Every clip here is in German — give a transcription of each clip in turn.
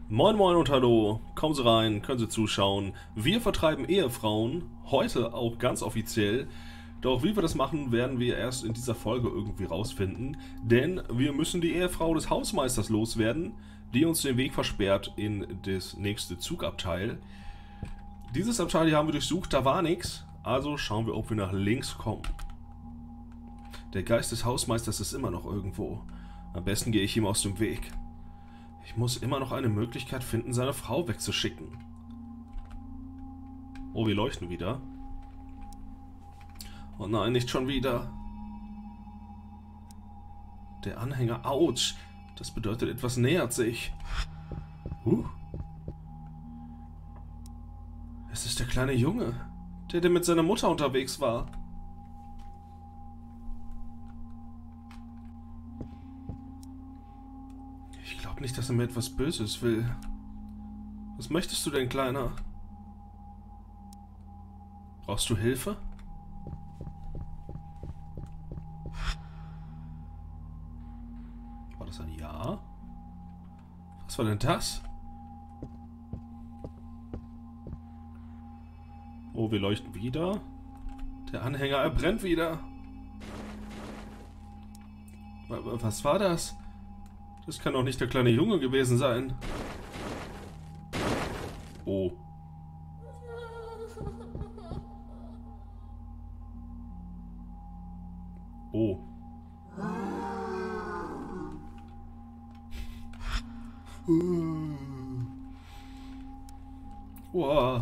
Moin Moin und Hallo, kommen Sie rein, können Sie zuschauen. Wir vertreiben Ehefrauen, heute auch ganz offiziell. Doch wie wir das machen, werden wir erst in dieser Folge irgendwie rausfinden. Denn wir müssen die Ehefrau des Hausmeisters loswerden, die uns den Weg versperrt in das nächste Zugabteil. Dieses Abteil hier haben wir durchsucht, da war nichts. Also schauen wir, ob wir nach links kommen. Der Geist des Hausmeisters ist immer noch irgendwo. Am besten gehe ich ihm aus dem Weg. Ich muss immer noch eine Möglichkeit finden, seine Frau wegzuschicken. Oh, wir leuchten wieder. Oh nein, nicht schon wieder. Der Anhänger, ouch. Das bedeutet, etwas nähert sich. Es ist der kleine Junge, der mit seiner Mutter unterwegs war. Ich glaube nicht, dass er mir etwas Böses will. Was möchtest du denn, Kleiner? Brauchst du Hilfe? War das ein Ja? Was war denn das? Oh, wir leuchten wieder. Der Anhänger, er brennt wieder. Was war das? Das kann doch nicht der kleine Junge gewesen sein. Oh. Oh. Wow.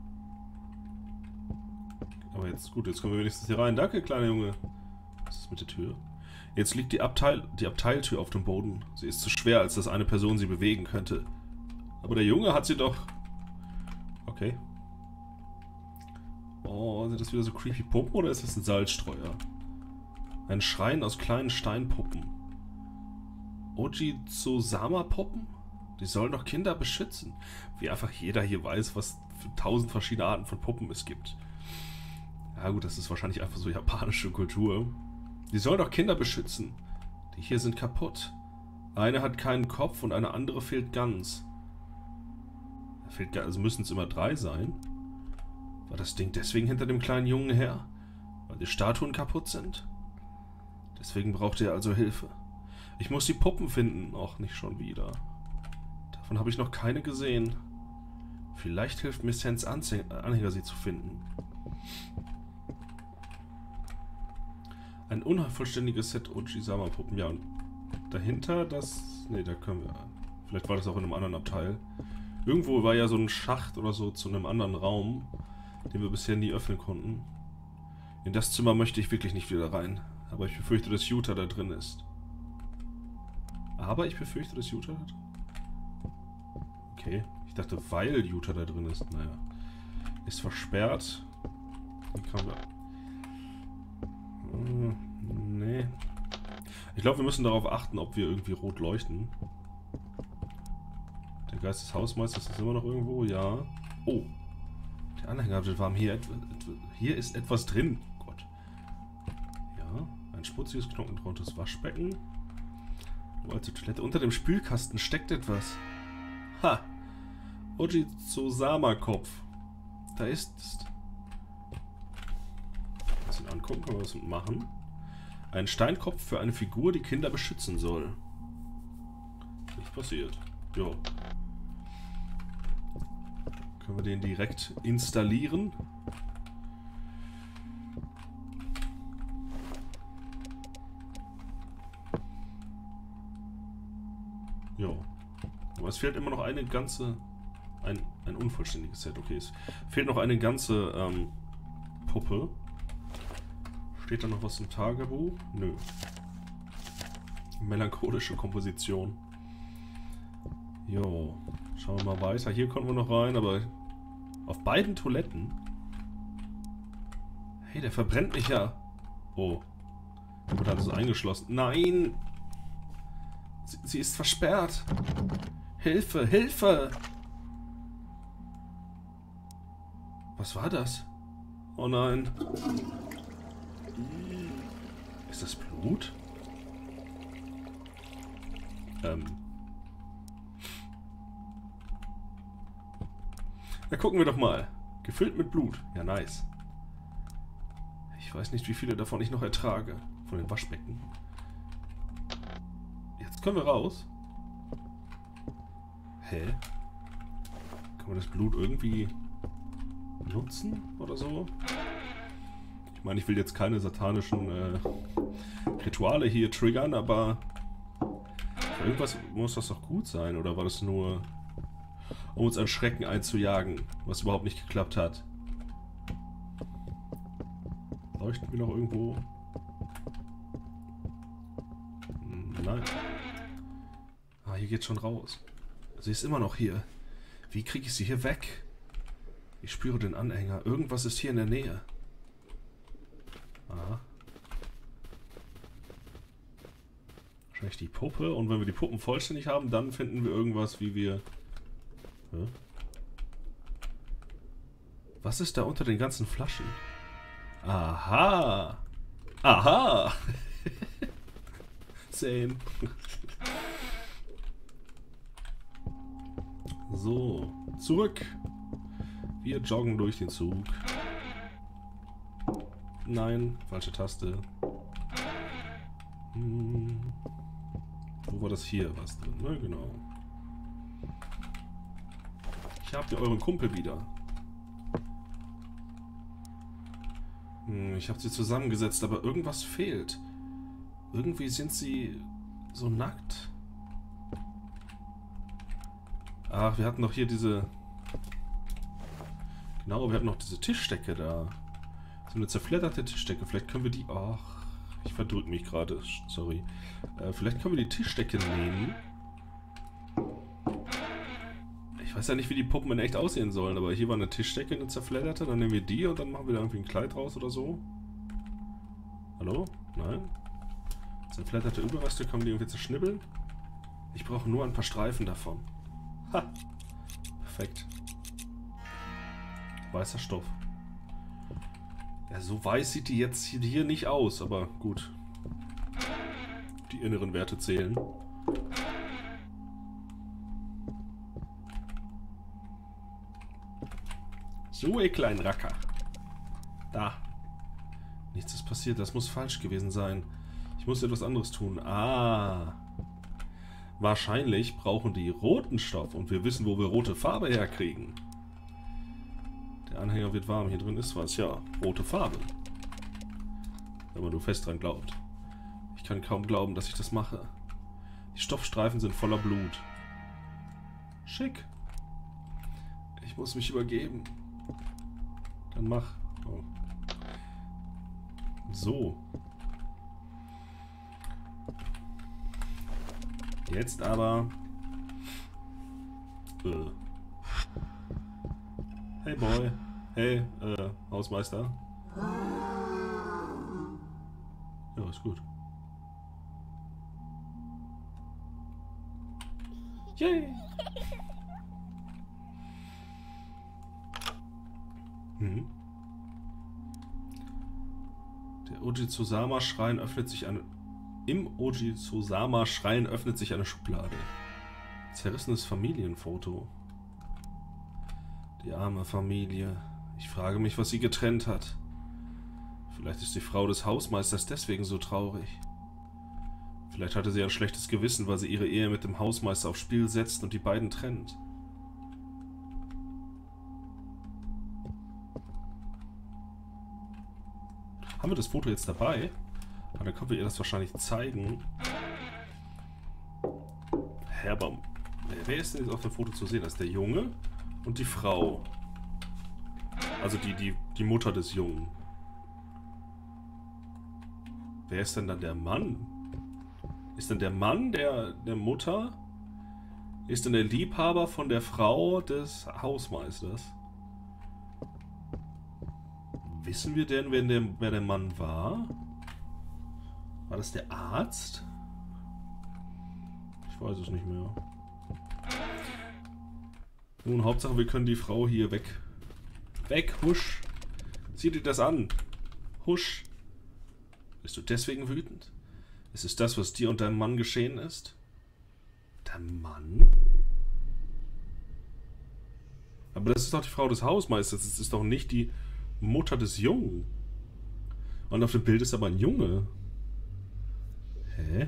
Aber jetzt gut, jetzt kommen wir wenigstens hier rein. Danke, kleiner Junge. Was ist mit der Tür? Jetzt liegt die Abteiltür auf dem Boden. Sie ist zu schwer, als dass eine Person sie bewegen könnte. Aber der Junge hat sie doch... Okay. Oh, sind das wieder so creepy Puppen oder ist das ein Salzstreuer? Ein Schrein aus kleinen Steinpuppen. Ojizosama-Puppen? Die sollen doch Kinder beschützen. Wie einfach jeder hier weiß, was für 1000 verschiedene Arten von Puppen es gibt. Ja gut, das ist wahrscheinlich einfach so japanische Kultur. Die sollen doch Kinder beschützen. Die hier sind kaputt. Eine hat keinen Kopf und eine andere fehlt ganz. Also müssen es immer 3 sein. War das Ding deswegen hinter dem kleinen Jungen her? Weil die Statuen kaputt sind? Deswegen braucht er also Hilfe. Ich muss die Puppen finden. Och, nicht schon wieder. Davon habe ich noch keine gesehen. Vielleicht hilft mir Sens Anhänger, sie zu finden. Ein unvollständiges Set Ojizama-Puppen. Ja, und dahinter das... Ne, da können wir... Vielleicht war das auch in einem anderen Abteil. Irgendwo war ja so ein Schacht oder so zu einem anderen Raum, den wir bisher nie öffnen konnten. In das Zimmer möchte ich wirklich nicht wieder rein. Aber ich befürchte, dass Yuta da drin ist. Okay, ich dachte, weil Yuta da drin ist. Naja. Ist versperrt. Wie kann man... Nee. Ich glaube, wir müssen darauf achten, ob wir irgendwie rot leuchten. Der Geist des Hausmeisters ist immer noch irgendwo, ja. Oh. Der Anhänger wird warm. Hier ist etwas drin. Gott. Ja. Ein schmutziges, knochentrautes Waschbecken. Oh, alte Toilette. Unter dem Spülkasten steckt etwas. Ha. Ojizosama-Kopf. Da ist es. Ihn angucken, können wir was machen. Ein Steinkopf für eine Figur, die Kinder beschützen soll. Nicht passiert. Jo. Können wir den direkt installieren? Jo. Aber es fehlt immer noch eine ganze... Ein unvollständiges Set. Okay, es fehlt noch eine ganze Puppe. Steht da noch was im Tagebuch? Nö. Melancholische Komposition. Jo. Schauen wir mal weiter. Hier kommen wir noch rein, aber auf beiden Toiletten. Hey, der verbrennt mich ja. Oh. Oder hat es eingeschlossen? Nein! Sie ist versperrt. Hilfe, Hilfe! Was war das? Oh nein. Ist das Blut? Da gucken wir doch mal. Gefüllt mit Blut. Ja, nice. Ich weiß nicht, wie viele davon ich noch ertrage. Von den Waschbecken. Jetzt können wir raus. Hä? Kann man das Blut irgendwie nutzen oder so? Ich meine, ich will jetzt keine satanischen Rituale hier triggern, aber für irgendwas muss das doch gut sein. Oder war das nur, um uns ein Schrecken einzujagen, was überhaupt nicht geklappt hat? Leuchten wir noch irgendwo? Nein. Ah, hier geht's schon raus. Sie ist immer noch hier. Wie kriege ich sie hier weg? Ich spüre den Anhänger. Irgendwas ist hier in der Nähe. Aha. Wahrscheinlich die Puppe. Und wenn wir die Puppen vollständig haben, dann finden wir irgendwas, wie wir... Hä? Was ist da unter den ganzen Flaschen? Aha! Aha! Same. So, zurück. Wir joggen durch den Zug. Nein, falsche Taste. Wo war das hier? Was drin? Ne, genau. Ich hab ja euren Kumpel wieder. Ich habe sie zusammengesetzt, aber irgendwas fehlt. Irgendwie sind sie so nackt. Ach, wir hatten doch hier diese... Genau, wir hatten noch diese Tischdecke da. So eine zerfledderte Tischdecke. Vielleicht können wir die... Ach, ich verdrück mich gerade. Sorry. Vielleicht können wir die Tischdecke nehmen. Ich weiß ja nicht, wie die Puppen in echt aussehen sollen, aber hier war eine Tischdecke, eine zerfledderte. Dann nehmen wir die und dann machen wir da irgendwie ein Kleid raus oder so. Hallo? Nein? Zerfledderte Überreste, können wir die irgendwie zerschnibbeln? Ich brauche nur ein paar Streifen davon. Ha! Perfekt. Weißer Stoff. Ja, so weiß sieht die jetzt hier nicht aus, aber gut. Die inneren Werte zählen. So, ihr kleinen Racker. Da. Nichts ist passiert, das muss falsch gewesen sein. Ich muss etwas anderes tun. Ah. Wahrscheinlich brauchen die roten Stoff und wir wissen, wo wir rote Farbe herkriegen. Der Anhänger wird warm. Hier drin ist was. Ja, rote Farbe. Wenn man nur fest dran glaubt. Ich kann kaum glauben, dass ich das mache. Die Stoffstreifen sind voller Blut. Schick. Ich muss mich übergeben. Dann mach. Oh. So. Jetzt aber... Hey Boy. Hey, Hausmeister. Ja, ist gut. Yay! Mhm. Der Ojitsuzama-Schrein öffnet sich eine... Im Ojitsuzama-Schrein öffnet sich eine Schublade. Zerrissenes Familienfoto. Die arme Familie. Ich frage mich, was sie getrennt hat. Vielleicht ist die Frau des Hausmeisters deswegen so traurig. Vielleicht hatte sie ein schlechtes Gewissen, weil sie ihre Ehe mit dem Hausmeister aufs Spiel setzt und die beiden trennt. Haben wir das Foto jetzt dabei? Aber dann können wir ihr das wahrscheinlich zeigen. Herbaum. Wer ist denn jetzt auf dem Foto zu sehen? Das ist der Junge und die Frau. Also die Mutter des Jungen. Wer ist denn dann der Mann? Ist denn der Mann der Mutter? Ist denn der Liebhaber von der Frau des Hausmeisters? Wissen wir denn, wer der Mann war? War das der Arzt? Ich weiß es nicht mehr. Nun, Hauptsache, wir können die Frau hier weg. Weg, husch. Sieh dir das an. Husch. Bist du deswegen wütend? Ist es das, was dir und deinem Mann geschehen ist? Der Mann? Aber das ist doch die Frau des Hausmeisters. Das ist doch nicht die Mutter des Jungen. Und auf dem Bild ist aber ein Junge. Hä?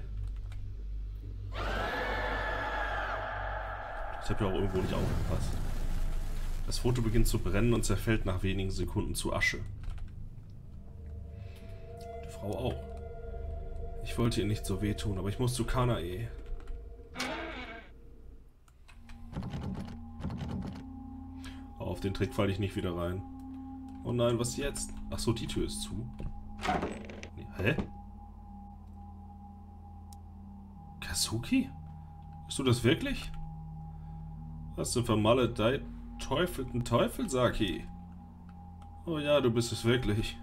Ich habe ja auch irgendwo nicht aufgepasst. Das Foto beginnt zu brennen und zerfällt nach wenigen Sekunden zu Asche. Die Frau auch. Ich wollte ihr nicht so wehtun, aber ich muss zu Kanae. Auf den Trick falle ich nicht wieder rein. Oh nein, was jetzt? Achso, die Tür ist zu. Nee, hä? Kazuki? Bist du das wirklich? Was zum vermaledeiten Teufel, Saki? Oh ja, du bist es wirklich.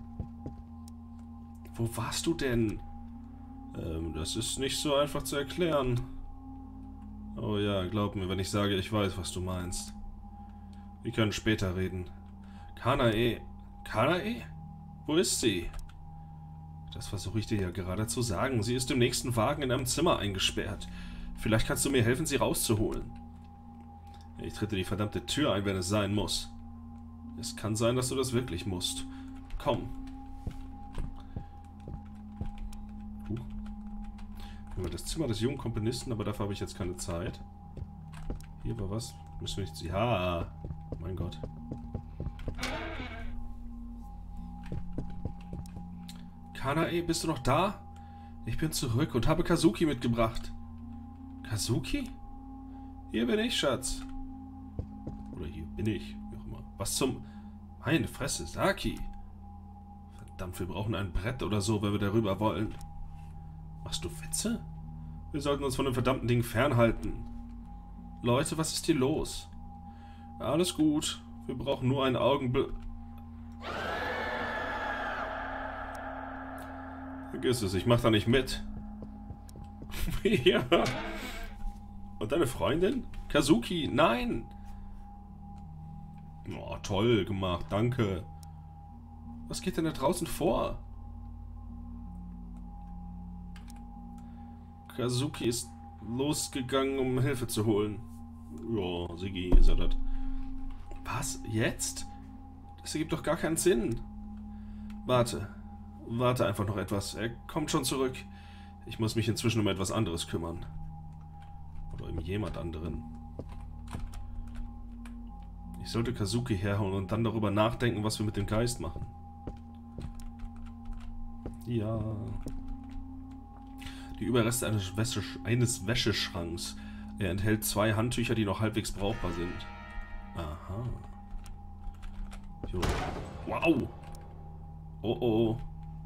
Wo warst du denn? Das ist nicht so einfach zu erklären. Oh ja, glaub mir, wenn ich sage, ich weiß, was du meinst. Wir können später reden. Kanae. Kanae? Wo ist sie? Das versuche ich dir ja gerade zu sagen. Sie ist im nächsten Wagen in einem Zimmer eingesperrt. Vielleicht kannst du mir helfen, sie rauszuholen. Ich trete die verdammte Tür ein, wenn es sein muss. Es kann sein, dass du das wirklich musst. Komm. Über das Zimmer des jungen Komponisten, aber dafür habe ich jetzt keine Zeit. Hier war was. Müssen wir nicht... Ja, mein Gott. Kanae, bist du noch da? Ich bin zurück und habe Kazuki mitgebracht. Kazuki? Hier bin ich, Schatz. Oder hier bin ich, wie auch immer. Was zum... Meine Fresse, Saki. Verdammt, wir brauchen ein Brett oder so, wenn wir darüber wollen. Machst du Witze? Wir sollten uns von dem verdammten Ding fernhalten. Leute, was ist hier los? Alles gut. Wir brauchen nur einen Augenblick. Vergiss es, ich mach da nicht mit. Ja. Und deine Freundin? Kazuki, nein! Oh, toll gemacht, danke. Was geht denn da draußen vor? Kazuki ist losgegangen, um Hilfe zu holen. Ja, Sigi, ist er das. Was? Jetzt? Das ergibt doch gar keinen Sinn. Warte. Warte einfach noch etwas. Er kommt schon zurück. Ich muss mich inzwischen um etwas anderes kümmern. Oder um jemand anderen. Ich sollte Kazuki herholen und dann darüber nachdenken, was wir mit dem Geist machen. Ja. Die Überreste eines Wäscheschranks. Er enthält 2 Handtücher, die noch halbwegs brauchbar sind. Aha. Jo. Wow. Oh oh.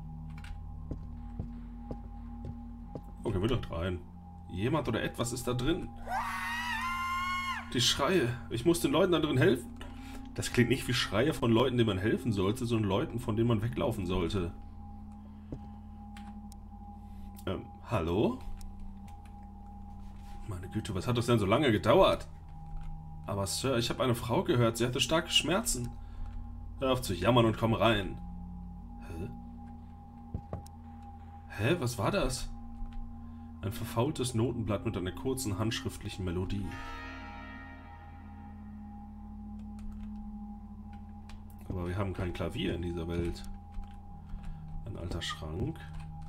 Okay, wir doch rein. Jemand oder etwas ist da drin. Die Schreie. Ich muss den Leuten da drin helfen. Das klingt nicht wie Schreie von Leuten, denen man helfen sollte, sondern Leuten, von denen man weglaufen sollte. Hallo? Meine Güte, was hat das denn so lange gedauert? Aber Sir, ich habe eine Frau gehört, sie hatte starke Schmerzen. Hör auf zu jammern und komm rein. Hä? Hä, was war das? Ein verfaultes Notenblatt mit einer kurzen handschriftlichen Melodie. Aber wir haben kein Klavier in dieser Welt. Ein alter Schrank.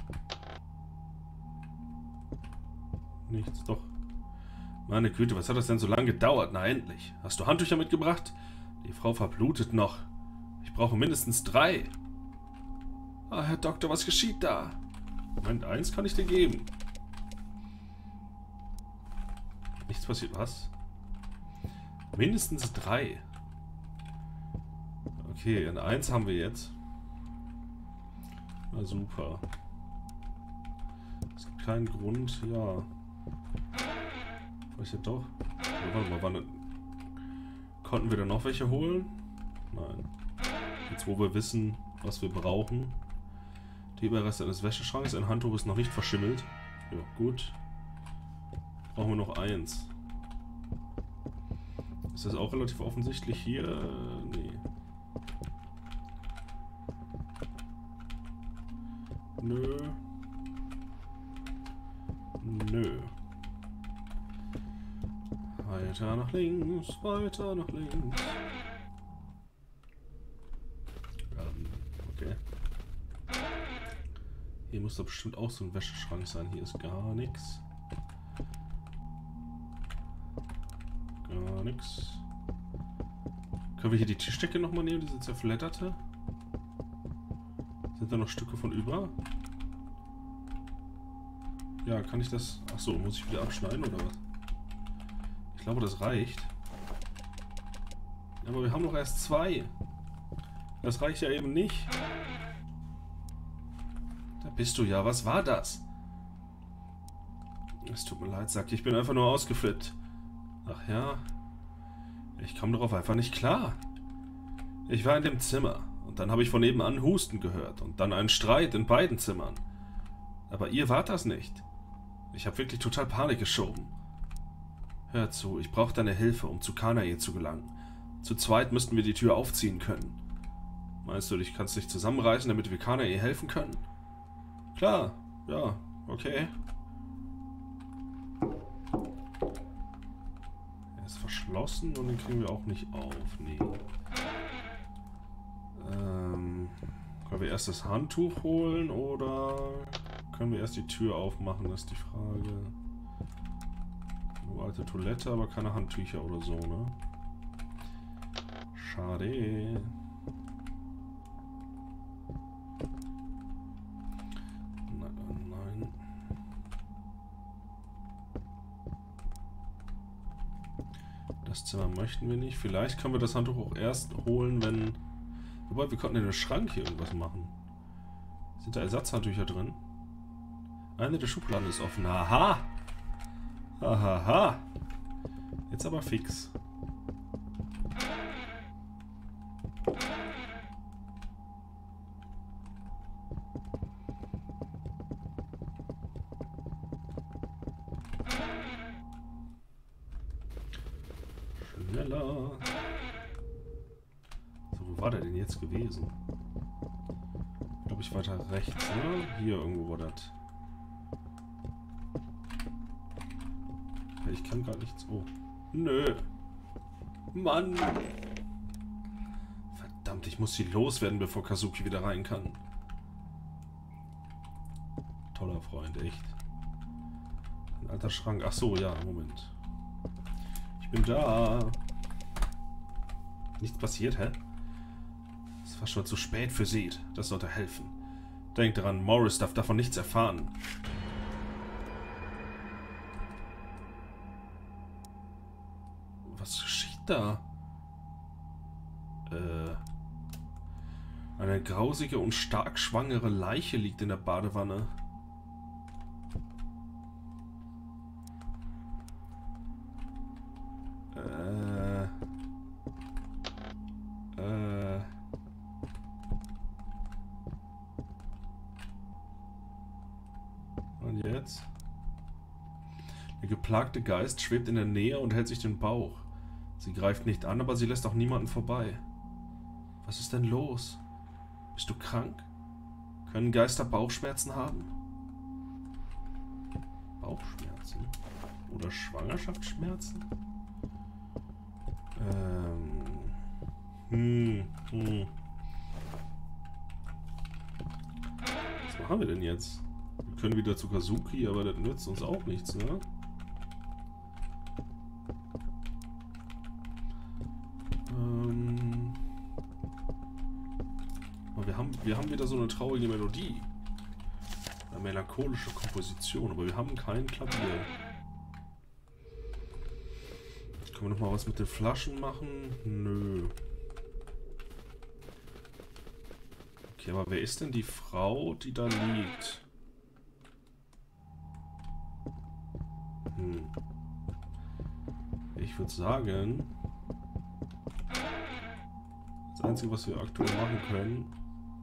Nichts, doch. Meine Güte, was hat das denn so lange gedauert? Na endlich. Hast du Handtücher mitgebracht? Die Frau verblutet noch. Ich brauche mindestens 3. Ah, Herr Doktor, was geschieht da? Moment, 1 kann ich dir geben. Nichts passiert, was? Mindestens 3. Okay, und 1 haben wir jetzt. Na super. Es gibt keinen Grund, ja. Vielleicht doch. Ja, warte mal, konnten wir da noch welche holen? Nein. Jetzt wo wir wissen, was wir brauchen. Die Überreste eines Wäscheschranks. Ein Handtuch ist noch nicht verschimmelt. Ja, gut. Brauchen wir noch 1. Ist das auch relativ offensichtlich hier? Nee. Nö. Nö. Weiter nach links, weiter nach links. Okay. Hier muss doch bestimmt auch so ein Wäscheschrank sein. Hier ist gar nichts. Gar nichts. Können wir hier die Tischdecke nochmal nehmen, diese zerfledderte? Sind da noch Stücke von über? Ja, kann ich das... Achso, muss ich wieder abschneiden oder was? Ich glaube, das reicht. Aber wir haben noch erst 2. Das reicht ja eben nicht. Da bist du ja. Was war das? Es tut mir leid, Sack. Ich bin einfach nur ausgeflippt. Ach ja. Ich komme darauf einfach nicht klar. Ich war in dem Zimmer. Und dann habe ich von nebenan Husten gehört. Und dann einen Streit in beiden Zimmern. Aber ihr wart das nicht. Ich habe wirklich total Panik geschoben. Hör zu, ich brauche deine Hilfe, um zu Kanae zu gelangen. Zu zweit müssten wir die Tür aufziehen können. Meinst du, ich kannst dich zusammenreißen, damit wir Kanae helfen können? Klar, ja, okay. Er ist verschlossen und den kriegen wir auch nicht auf. Nee. Können wir erst das Handtuch holen oder können wir erst die Tür aufmachen? Das ist die Frage. Nur alte Toilette, aber keine Handtücher oder so, ne? Schade. Nein. Das Zimmer möchten wir nicht. Vielleicht können wir das Handtuch auch erst holen, wenn... Wobei, wir konnten in den Schrank hier irgendwas machen. Sind da Ersatzhandtücher drin? Eine der Schubladen ist offen. Aha! Ahaha! Jetzt aber fix. Schneller! So, wo war der denn jetzt gewesen? Glaube ich weiter rechts, ne? Hier irgendwo war das. Ich kann gar nichts. Oh. Nö. Mann. Verdammt, ich muss sie loswerden, bevor Kazuki wieder rein kann. Toller Freund, echt. Ein alter Schrank. Ach so, ja, Moment. Ich bin da. Nichts passiert, hä? Es war schon zu spät für Seed. Das sollte helfen. Denkt dran, Morris darf davon nichts erfahren. Was geschieht da? Eine grausige und stark schwangere Leiche liegt in der Badewanne. Und jetzt? Der geplagte Geist schwebt in der Nähe und hält sich den Bauch. Sie greift nicht an, aber sie lässt auch niemanden vorbei. Was ist denn los? Bist du krank? Können Geister Bauchschmerzen haben? Bauchschmerzen? Oder Schwangerschaftsschmerzen? Was machen wir denn jetzt? Wir können wieder zu Kazuki, aber das nützt uns auch nichts, ne? Wir haben wieder so eine traurige Melodie. Eine melancholische Komposition, aber wir haben kein Klavier. Können wir noch mal was mit den Flaschen machen? Nö. Okay, aber wer ist denn die Frau, die da liegt? Ich würde sagen, das Einzige, was wir aktuell machen können,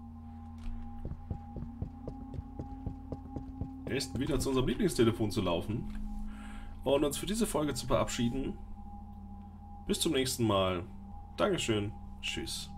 ist wieder zu unserem Lieblingstelefon zu laufen und uns für diese Folge zu verabschieden. Bis zum nächsten Mal. Dankeschön. Tschüss.